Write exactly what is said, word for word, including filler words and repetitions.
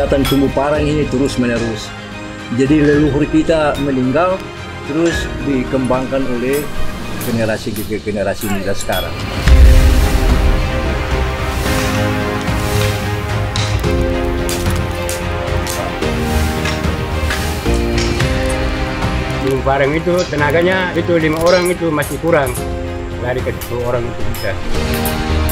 kegiatan tumbuh parang ini terus menerus. Jadi leluhur kita meninggal terus dikembangkan oleh generasi ke generasi muda sekarang. Tumbuh parang itu tenaganya itu lima orang itu masih kurang, lari ke sepuluh orang itu bisa.